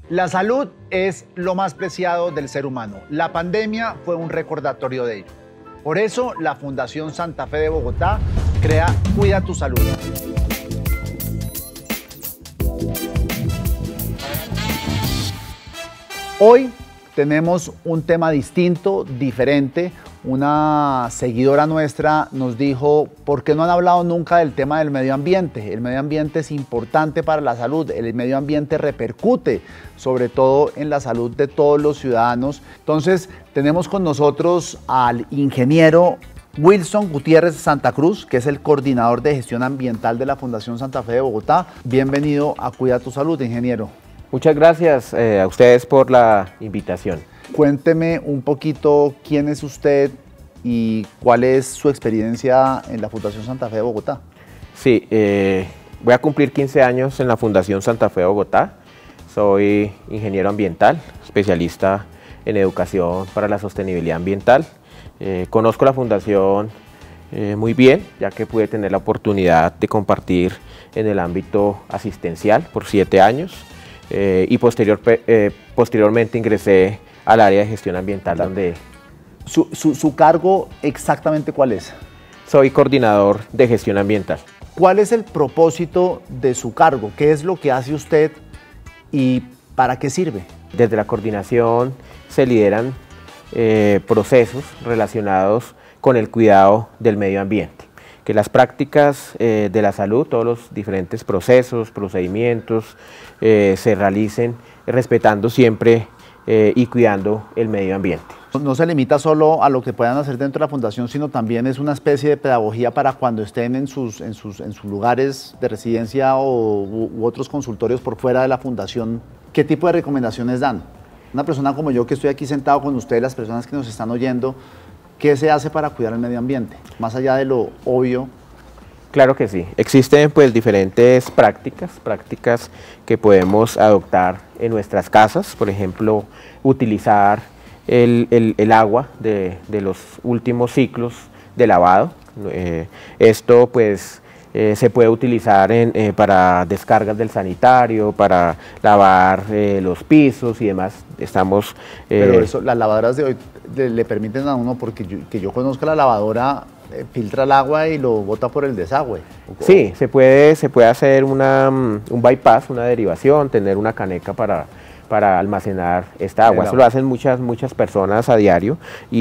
La salud es lo más preciado del ser humano. La pandemia fue un recordatorio de ello. Por eso, la Fundación Santa Fe de Bogotá crea Cuida tu Salud. Hoy tenemos un tema distinto, diferente. Una seguidora nuestra nos dijo, ¿por qué no han hablado nunca del tema del medio ambiente? El medio ambiente es importante para la salud, el medio ambiente repercute sobre todo en la salud de todos los ciudadanos. Entonces, tenemos con nosotros al ingeniero Wilson Gutiérrez Santa Cruz, que es el coordinador de gestión ambiental de la Fundación Santa Fe de Bogotá. Bienvenido a Cuida tu Salud, ingeniero. Muchas gracias a ustedes por la invitación. Cuénteme un poquito quién es usted y cuál es su experiencia en la Fundación Santa Fe de Bogotá. Sí, voy a cumplir 15 años en la Fundación Santa Fe de Bogotá. Soy ingeniero ambiental, especialista en educación para la sostenibilidad ambiental. Conozco la Fundación muy bien, ya que pude tener la oportunidad de compartir en el ámbito asistencial por 7 años y posteriormente ingresé al área de gestión ambiental, donde... ¿Su cargo exactamente cuál es? Soy coordinador de gestión ambiental. ¿Cuál es el propósito de su cargo? ¿Qué es lo que hace usted y para qué sirve? Desde la coordinación se lideran procesos relacionados con el cuidado del medio ambiente. Que las prácticas de la salud, todos los diferentes procesos, procedimientos, se realicen respetando siempre y cuidando el medio ambiente. No se limita solo a lo que puedan hacer dentro de la Fundación, sino también es una especie de pedagogía para cuando estén en sus lugares de residencia u otros consultorios por fuera de la Fundación. ¿Qué tipo de recomendaciones dan? Una persona como yo que estoy aquí sentado con ustedes, las personas que nos están oyendo, ¿qué se hace para cuidar el medio ambiente? Más allá de lo obvio. Claro que sí. Existen pues diferentes prácticas que podemos adoptar en nuestras casas. Por ejemplo, utilizar el agua de los últimos ciclos de lavado. Esto pues se puede utilizar para descargas del sanitario, para lavar los pisos y demás. Pero eso, las lavadoras de hoy le permiten a uno, porque yo conozco la lavadora, filtra el agua y lo bota por el desagüe. Sí, se puede hacer un bypass, una derivación, tener una caneca para almacenar esta agua. Eso lo hacen muchas personas a diario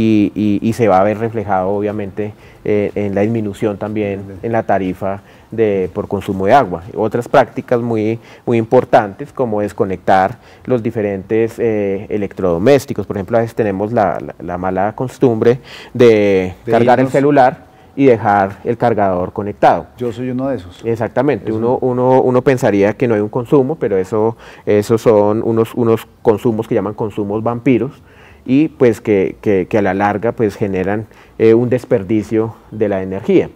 y se va a ver reflejado obviamente en la disminución también en la tarifa por consumo de agua. Otras prácticas muy importantes, como desconectar los diferentes electrodomésticos. Por ejemplo, a veces tenemos la mala costumbre de cargar el celular y dejar el cargador conectado. Yo soy uno de esos. Exactamente, uno pensaría que no hay un consumo, pero esos son unos consumos que llaman consumos vampiros y pues que a la larga pues generan un desperdicio de la energía.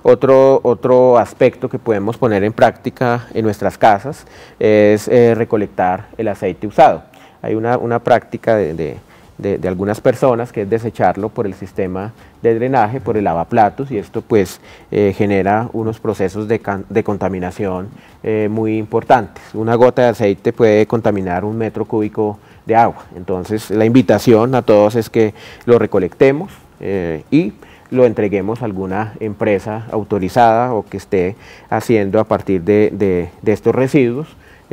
Otro aspecto que podemos poner en práctica en nuestras casas es recolectar el aceite usado. Hay una práctica de algunas personas que es desecharlo por el sistema de drenaje, por el lavaplatos, y esto pues genera unos procesos de contaminación muy importantes. Una gota de aceite puede contaminar 1 metro cúbico de agua. Entonces la invitación a todos es que lo recolectemos y lo entreguemos a alguna empresa autorizada o que esté haciendo a partir de estos residuos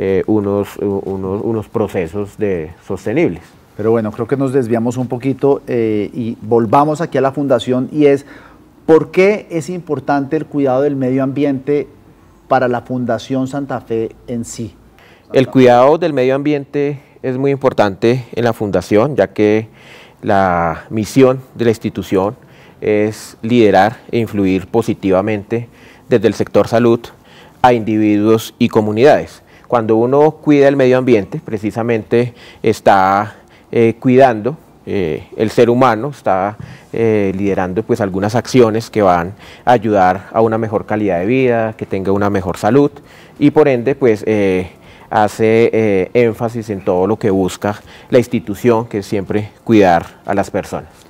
unos procesos sostenibles. Pero bueno, creo que nos desviamos un poquito y volvamos aquí a la Fundación, y es, ¿por qué es importante el cuidado del medio ambiente para la Fundación Santa Fe en sí? El cuidado del medio ambiente es muy importante en la Fundación, ya que la misión de la institución es liderar e influir positivamente desde el sector salud a individuos y comunidades. Cuando uno cuida el medio ambiente, precisamente está cuidando el ser humano, está liderando pues algunas acciones que van a ayudar a una mejor calidad de vida, que tenga una mejor salud, y por ende pues hace énfasis en todo lo que busca la institución, que es siempre cuidar a las personas.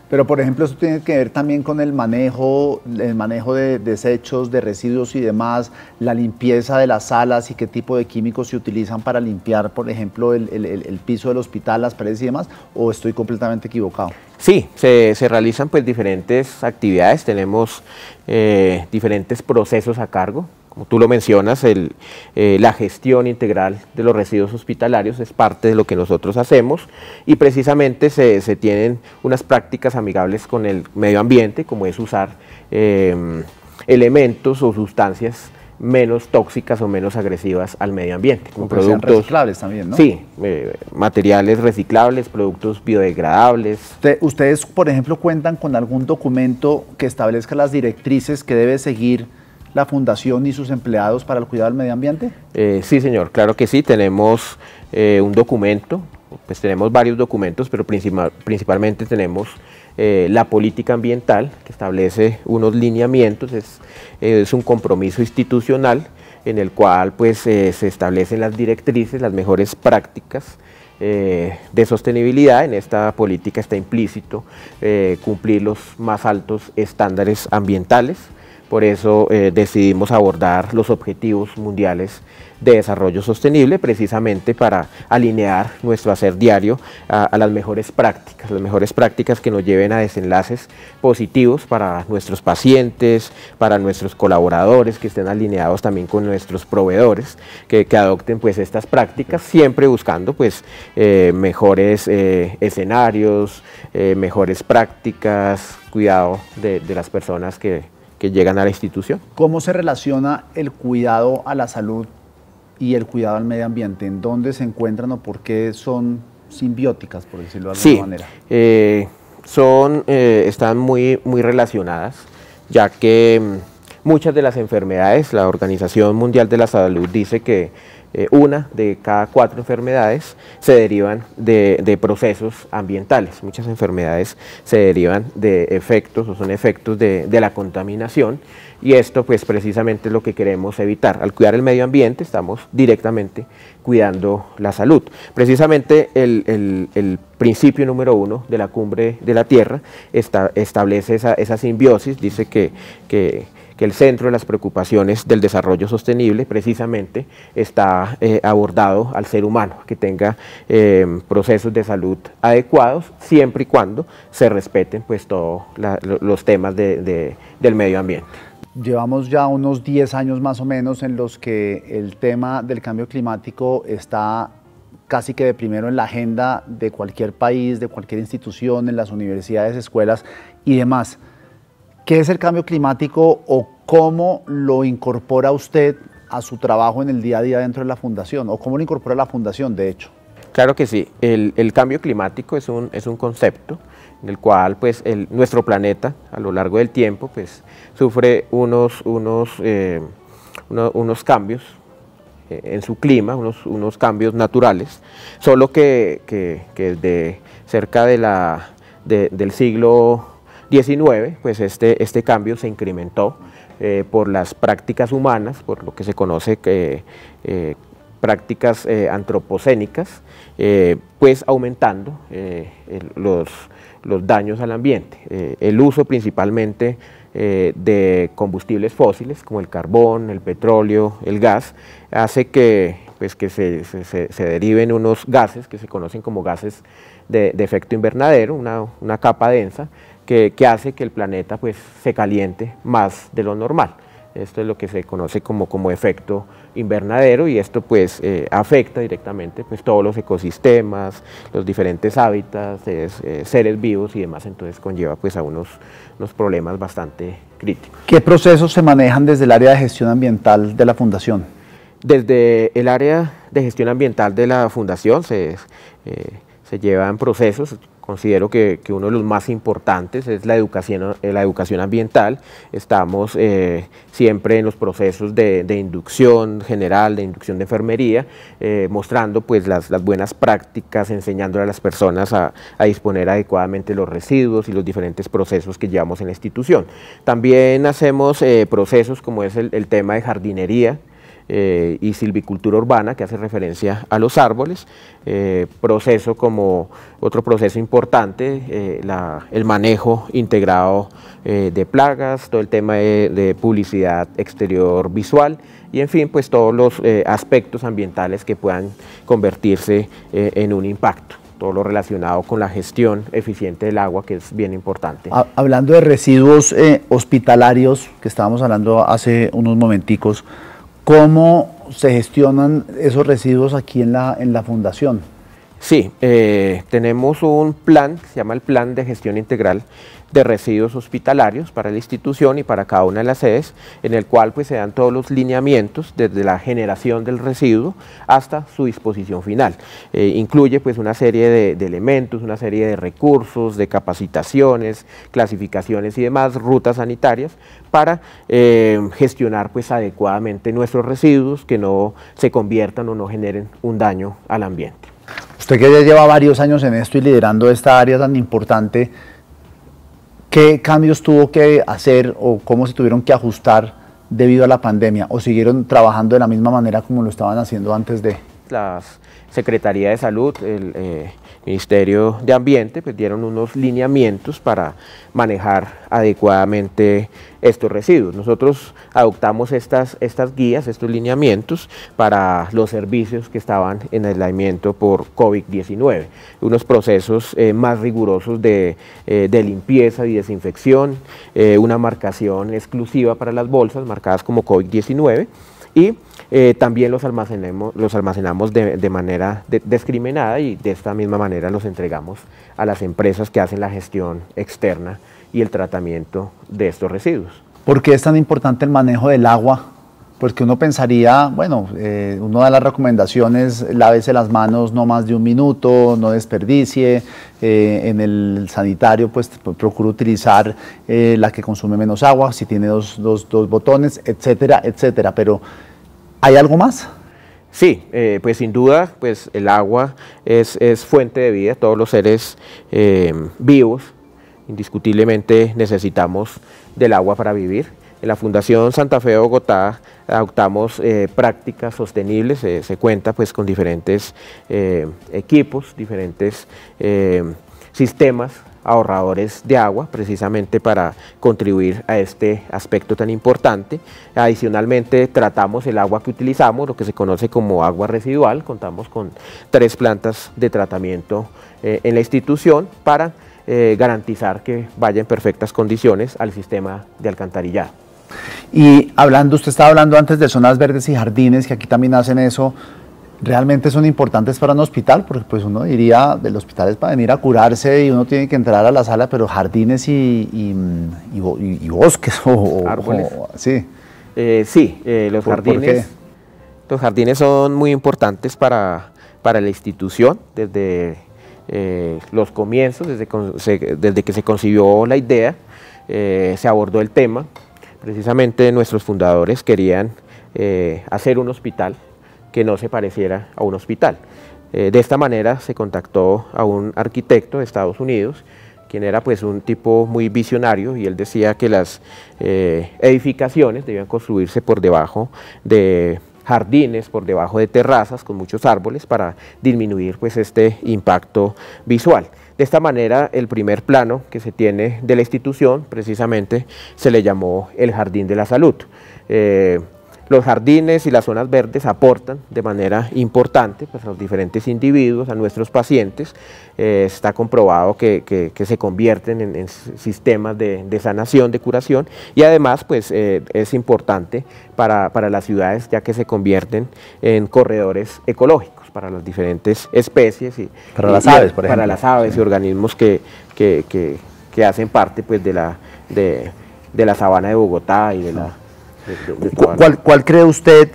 Pero, por ejemplo, eso tiene que ver también con el manejo de desechos, de residuos y demás, la limpieza de las salas y qué tipo de químicos se utilizan para limpiar, por ejemplo, el piso del hospital, las paredes y demás, ¿o estoy completamente equivocado? Sí, se realizan pues diferentes actividades, tenemos diferentes procesos a cargo. Como tú lo mencionas, la gestión integral de los residuos hospitalarios es parte de lo que nosotros hacemos y precisamente se tienen unas prácticas amigables con el medio ambiente, como es usar elementos o sustancias menos tóxicas o menos agresivas al medio ambiente. Como productos reciclables también, ¿no? Sí, materiales reciclables, productos biodegradables. ¿Ustedes, por ejemplo, cuentan con algún documento que establezca las directrices que debe seguir la Fundación y sus empleados para el cuidado del medio ambiente? Sí, señor, claro que sí, tenemos un documento, pues tenemos varios documentos, pero principalmente tenemos la política ambiental, que establece unos lineamientos, es un compromiso institucional en el cual pues, se establecen las directrices, las mejores prácticas de sostenibilidad. En esta política está implícito cumplir los más altos estándares ambientales. Por eso decidimos abordar los objetivos mundiales de desarrollo sostenible, precisamente para alinear nuestro hacer diario a las mejores prácticas que nos lleven a desenlaces positivos para nuestros pacientes, para nuestros colaboradores, que estén alineados también con nuestros proveedores, que adopten pues estas prácticas, siempre buscando pues mejores escenarios, mejores prácticas, cuidado de las personas que llegan a la institución. ¿Cómo se relaciona el cuidado a la salud y el cuidado al medio ambiente? ¿En dónde se encuentran o por qué son simbióticas, por decirlo de alguna manera? Están muy relacionadas, ya que muchas de las enfermedades, la Organización Mundial de la Salud dice que una de cada 4 enfermedades se derivan de procesos ambientales. Muchas enfermedades se derivan de efectos o son efectos de la contaminación, y esto pues precisamente es lo que queremos evitar. Al cuidar el medio ambiente estamos directamente cuidando la salud. Precisamente el principio número 1 de la Cumbre de la Tierra establece esa simbiosis, dice que el centro de las preocupaciones del desarrollo sostenible precisamente está abordado al ser humano, que tenga procesos de salud adecuados, siempre y cuando se respeten pues todos los temas del medio ambiente. Llevamos ya unos 10 años más o menos en los que el tema del cambio climático está casi que de primero en la agenda de cualquier país, de cualquier institución, en las universidades, escuelas y demás. ¿Qué es el cambio climático o cómo lo incorpora usted a su trabajo en el día a día dentro de la Fundación? ¿O cómo lo incorpora la Fundación, de hecho? Claro que sí. El cambio climático es un concepto en el cual pues, nuestro planeta a lo largo del tiempo pues, sufre unos cambios en su clima, unos cambios naturales, solo que desde cerca del siglo XIX, pues este cambio se incrementó por las prácticas humanas, por lo que se conoce prácticas antropocénicas, pues aumentando los daños al ambiente. El uso principalmente de combustibles fósiles como el carbón, el petróleo, el gas, hace que se deriven unos gases que se conocen como gases de efecto invernadero, una capa densa, que hace que el planeta pues, se caliente más de lo normal. Esto es lo que se conoce como efecto invernadero, y esto pues, afecta directamente pues, todos los ecosistemas, los diferentes hábitats, seres vivos y demás, entonces conlleva pues, a unos problemas bastante críticos. ¿Qué procesos se manejan desde el área de gestión ambiental de la Fundación? Desde el área de gestión ambiental de la Fundación se llevan procesos. Considero que uno de los más importantes es la educación ambiental. Estamos siempre en los procesos de inducción general, de inducción de enfermería, mostrando pues, las buenas prácticas, enseñándole a las personas a disponer adecuadamente los residuos y los diferentes procesos que llevamos en la institución. También hacemos procesos como es el tema de jardinería, y silvicultura urbana, que hace referencia a los árboles, proceso como otro proceso importante, el manejo integrado de plagas, todo el tema de publicidad exterior visual y en fin, pues todos los aspectos ambientales que puedan convertirse en un impacto, todo lo relacionado con la gestión eficiente del agua, que es bien importante. Hablando de residuos hospitalarios, que estábamos hablando hace unos momenticos, ¿cómo se gestionan esos residuos aquí en la Fundación? Sí, tenemos un plan, se llama el Plan de Gestión Integral de Residuos Hospitalarios para la institución y para cada una de las sedes, en el cual pues se dan todos los lineamientos desde la generación del residuo hasta su disposición final. Incluye pues una serie de elementos, una serie de recursos, de capacitaciones, clasificaciones y demás, rutas sanitarias para gestionar pues adecuadamente nuestros residuos, que no se conviertan o no generen un daño al ambiente. Usted que ya lleva varios años en esto y liderando esta área tan importante, ¿qué cambios tuvo que hacer o cómo se tuvieron que ajustar debido a la pandemia? ¿O siguieron trabajando de la misma manera como lo estaban haciendo antes de? La Secretaría de Salud, el Ministerio de Ambiente, pues dieron unos lineamientos para manejar adecuadamente estos residuos. Nosotros adoptamos estas guías, estos lineamientos para los servicios que estaban en aislamiento por COVID-19, unos procesos más rigurosos de limpieza y desinfección, una marcación exclusiva para las bolsas marcadas como COVID-19 y también los almacenamos de manera discriminada y de esta misma manera los entregamos a las empresas que hacen la gestión externa y el tratamiento de estos residuos. ¿Por qué es tan importante el manejo del agua? Porque uno pensaría, bueno, uno da las recomendaciones, lávese las manos no más de 1 minuto, no desperdicie, en el sanitario pues procura utilizar la que consume menos agua, si tiene dos botones, etcétera, etcétera, pero ¿hay algo más? Sí, pues sin duda, pues el agua es fuente de vida. Todos los seres vivos indiscutiblemente necesitamos del agua para vivir. En la Fundación Santa Fe de Bogotá adoptamos prácticas sostenibles, se cuenta pues con diferentes equipos, diferentes sistemas ahorradores de agua, precisamente para contribuir a este aspecto tan importante. Adicionalmente, tratamos el agua que utilizamos, lo que se conoce como agua residual. Contamos con 3 plantas de tratamiento en la institución para garantizar que vaya en perfectas condiciones al sistema de alcantarillado. Y usted estaba hablando antes de zonas verdes y jardines, que aquí también hacen eso. ¿Realmente son importantes para un hospital? Porque pues uno diría, del hospital es para venir a curarse y uno tiene que entrar a la sala, pero jardines y bosques o árboles. Sí, sí, los jardines son muy importantes para la institución desde los comienzos, desde que se concibió la idea, se abordó el tema. Precisamente nuestros fundadores querían hacer un hospital que no se pareciera a un hospital. De esta manera se contactó a un arquitecto de Estados Unidos, quien era pues un tipo muy visionario, y él decía que las edificaciones debían construirse por debajo de jardines, por debajo de terrazas con muchos árboles para disminuir pues este impacto visual. De esta manera, el primer plano que se tiene de la institución precisamente se le llamó el Jardín de la Salud. Los jardines y las zonas verdes aportan de manera importante pues, a los diferentes individuos, a nuestros pacientes. Está comprobado que se convierten en sistemas de sanación, de curación, y además pues, es importante para las ciudades, ya que se convierten en corredores ecológicos para las diferentes especies. Para las aves, por ejemplo. Para las aves y organismos que hacen parte pues, de la sabana de Bogotá y de la... ¿Cuál cree usted,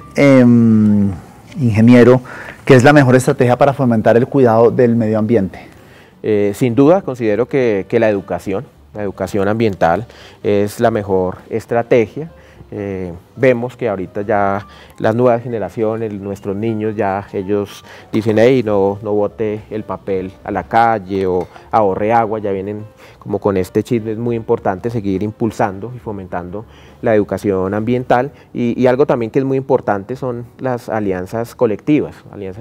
ingeniero, que es la mejor estrategia para fomentar el cuidado del medio ambiente? Sin duda, considero que la educación ambiental es la mejor estrategia. Vemos que ahorita ya las nuevas generaciones, nuestros niños, ya ellos dicen, hey, no bote el papel a la calle o ahorre agua, ya vienen como con este chip. Es muy importante seguir impulsando y fomentando la educación ambiental y algo también que es muy importante son las alianzas colectivas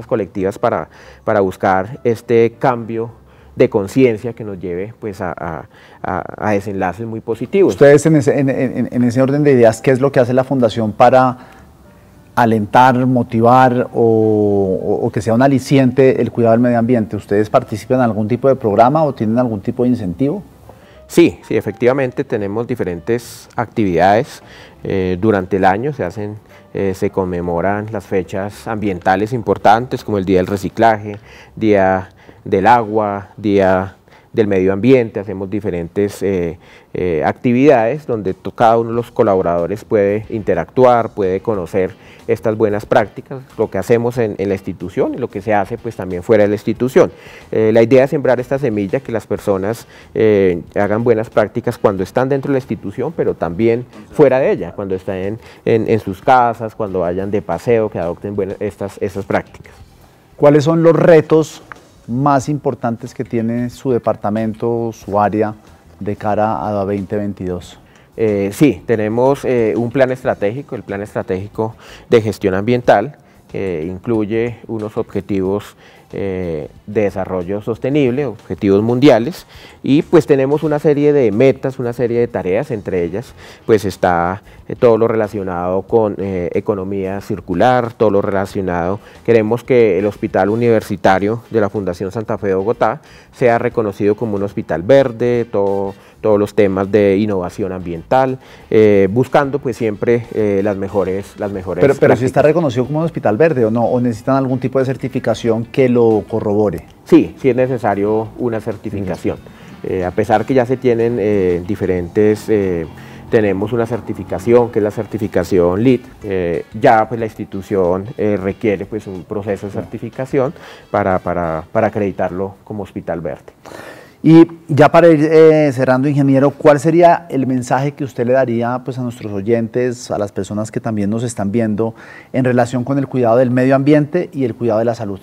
para buscar este cambio de conciencia que nos lleve pues a desenlaces muy positivos. Ustedes en ese orden de ideas, ¿qué es lo que hace la Fundación para alentar, motivar o que sea un aliciente el cuidado del medio ambiente? ¿Ustedes participan en algún tipo de programa o tienen algún tipo de incentivo? Sí, efectivamente tenemos diferentes actividades durante el año, se conmemoran las fechas ambientales importantes como el Día del Reciclaje, Día del Agua, Día del Medio Ambiente. Hacemos diferentes actividades donde cada uno de los colaboradores puede interactuar, puede conocer estas buenas prácticas, lo que hacemos en la institución y lo que se hace pues también fuera de la institución. La idea es sembrar esta semilla, que las personas hagan buenas prácticas cuando están dentro de la institución, pero también fuera de ella, cuando están en sus casas, cuando vayan de paseo, que adopten estas prácticas. ¿Cuáles son los retos más importantes que tiene su departamento, su área, de cara a 2022? Sí, tenemos un plan estratégico, el Plan Estratégico de Gestión Ambiental, que incluye unos objetivos de desarrollo sostenible, objetivos mundiales, y pues tenemos una serie de metas, una serie de tareas. Entre ellas pues está todo lo relacionado con economía circular, todo lo relacionado, queremos que el Hospital Universitario de la Fundación Santa Fe de Bogotá sea reconocido como un hospital verde, todos los temas de innovación ambiental, buscando pues siempre las mejores Pero si está reconocido como un hospital verde o no, o necesitan algún tipo de certificación que lo corrobore. Sí, sí es necesario una certificación. A pesar que ya se tienen tenemos una certificación que es la certificación LEED, ya pues la institución requiere pues un proceso de certificación para acreditarlo como hospital verde. Y ya para ir cerrando, ingeniero, ¿cuál sería el mensaje que usted le daría pues a nuestros oyentes, a las personas que también nos están viendo, en relación con el cuidado del medio ambiente y el cuidado de la salud?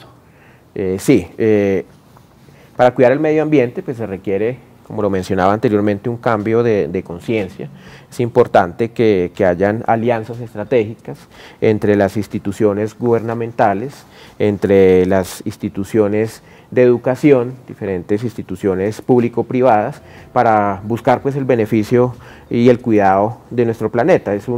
Para cuidar el medio ambiente pues se requiere, como lo mencionaba anteriormente, un cambio de conciencia. Es importante que hayan alianzas estratégicas entre las instituciones gubernamentales, entre las instituciones de educación, diferentes instituciones público-privadas, para buscar pues el beneficio y el cuidado de nuestro planeta. Es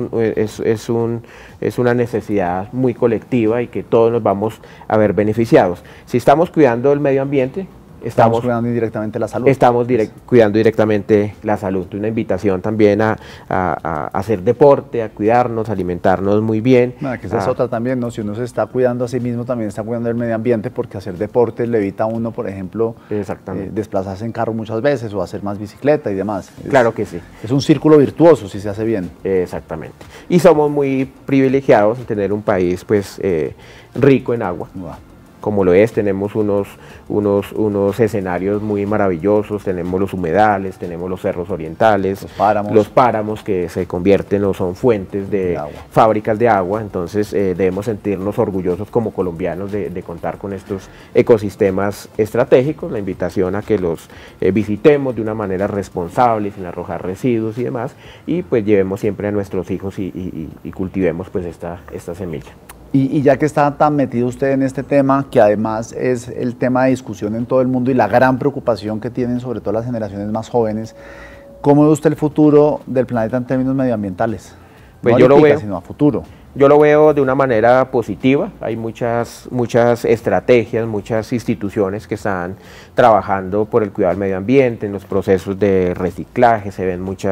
una necesidad muy colectiva y que todos nos vamos a ver beneficiados. Si estamos cuidando el medio ambiente, estamos cuidando indirectamente la salud. Estamos cuidando directamente la salud. Una invitación también a hacer deporte, a cuidarnos, a alimentarnos muy bien. Que esa es otra también, ¿no? Si uno se está cuidando a sí mismo, también está cuidando el medio ambiente, porque hacer deporte le evita a uno, por ejemplo, desplazarse en carro muchas veces o hacer más bicicleta y demás. Claro que sí. Es un círculo virtuoso si se hace bien. Exactamente. Y somos muy privilegiados en tener un país pues rico en agua. Como lo es, tenemos unos escenarios muy maravillosos, tenemos los humedales, tenemos los cerros orientales, los páramos que se convierten o son fuentes de fábricas de agua. Entonces debemos sentirnos orgullosos como colombianos de contar con estos ecosistemas estratégicos. La invitación a que los visitemos de una manera responsable, sin arrojar residuos y demás, y pues llevemos siempre a nuestros hijos y cultivemos pues esta semilla. Y ya que está tan metido usted en este tema, que además es el tema de discusión en todo el mundo y la gran preocupación que tienen sobre todo las generaciones más jóvenes, ¿cómo ve usted el futuro del planeta en términos medioambientales? Pues no yo lo veo, sino a futuro. Yo lo veo de una manera positiva. Hay muchas estrategias, muchas instituciones que están trabajando por el cuidado del medio ambiente, en los procesos de reciclaje, se ven mucha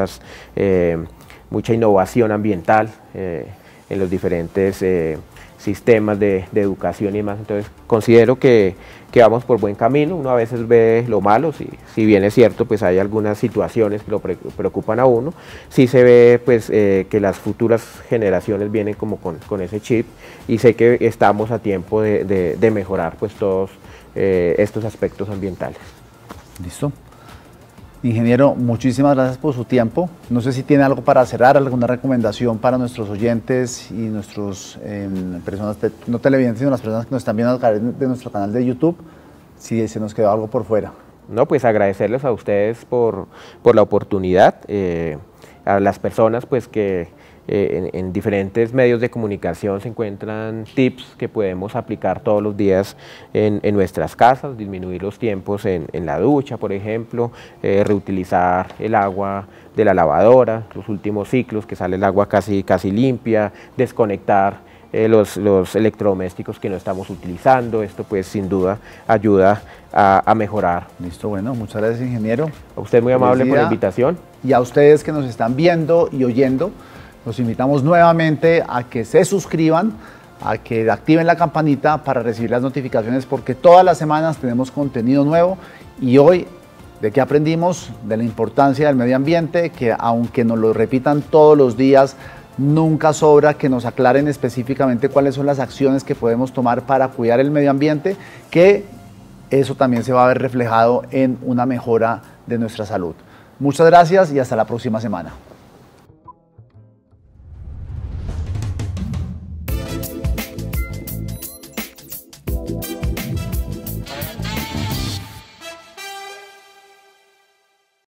innovación ambiental en los diferentes sistemas de educación y demás. Entonces considero que vamos por buen camino. Uno a veces ve lo malo, si bien es cierto, pues hay algunas situaciones que lo preocupan a uno. Sí se ve pues que las futuras generaciones vienen como con ese chip, y sé que estamos a tiempo de mejorar pues todos estos aspectos ambientales. Listo. Ingeniero, muchísimas gracias por su tiempo. No sé si tiene algo para cerrar, alguna recomendación para nuestros oyentes y nuestros personas, no televidentes, sino las personas que nos están viendo a través de nuestro canal de YouTube, si se nos quedó algo por fuera. No, pues agradecerles a ustedes por la oportunidad, a las personas pues que en diferentes medios de comunicación se encuentran tips que podemos aplicar todos los días en nuestras casas, disminuir los tiempos en la ducha, por ejemplo, reutilizar el agua de la lavadora, los últimos ciclos que sale el agua casi limpia, desconectar los electrodomésticos que no estamos utilizando. Esto pues sin duda ayuda a mejorar. Listo, bueno, muchas gracias, ingeniero. A usted muy amable por la invitación. Y a ustedes que nos están viendo y oyendo, los invitamos nuevamente a que se suscriban, a que activen la campanita para recibir las notificaciones, porque todas las semanas tenemos contenido nuevo. Y hoy, ¿de qué aprendimos? De la importancia del medio ambiente, que aunque nos lo repitan todos los días, nunca sobra que nos aclaren específicamente cuáles son las acciones que podemos tomar para cuidar el medio ambiente, que eso también se va a ver reflejado en una mejora de nuestra salud. Muchas gracias y hasta la próxima semana.